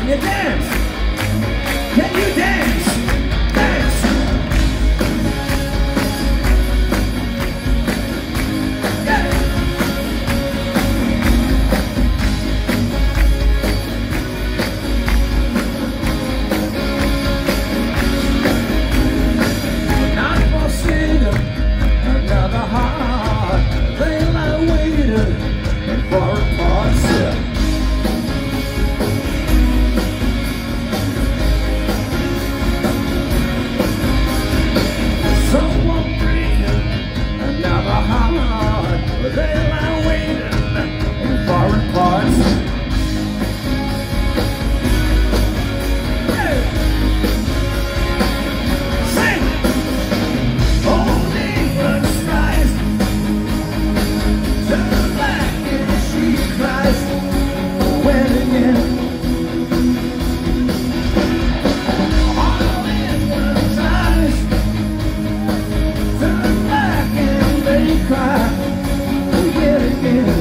Can you dance? Can you dance? Dance! Yeah! Not for singing another heart. They lie waiting for a party. Someone breaking another heart. They lie waiting in foreign parts. Hey. Sing! Only the skies turn black and she cries when again. All England's eyes turn black and they cry yet again.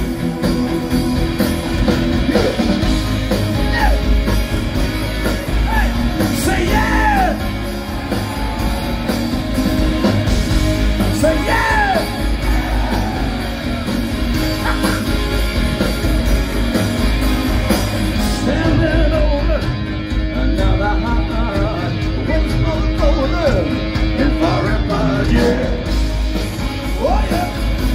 Yeah. Hey. Say yeah! Say yeah! Standing over another heart. Wind's blowing over in foreign parts, yeah. Oh yeah.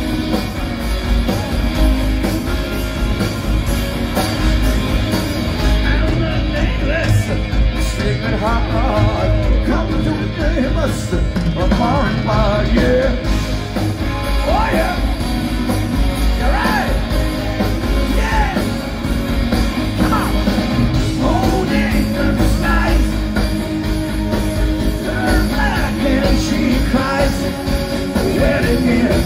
And the nameless, sleeping heart, come to the nameless, a foreign part, yeah. Oh yeah. You're right. Yeah. Come on. Holding the skies, turn black and she cries yet again.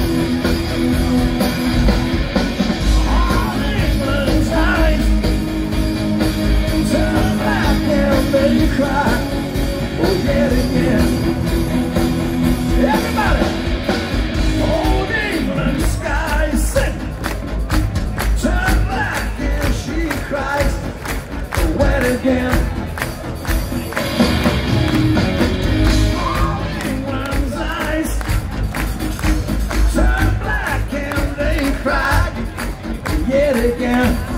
All England's eyes turn black and they cry yet again. Everybody. Old England skies turn black and she cries wet again. All England's eyes turn black and they cry yet again.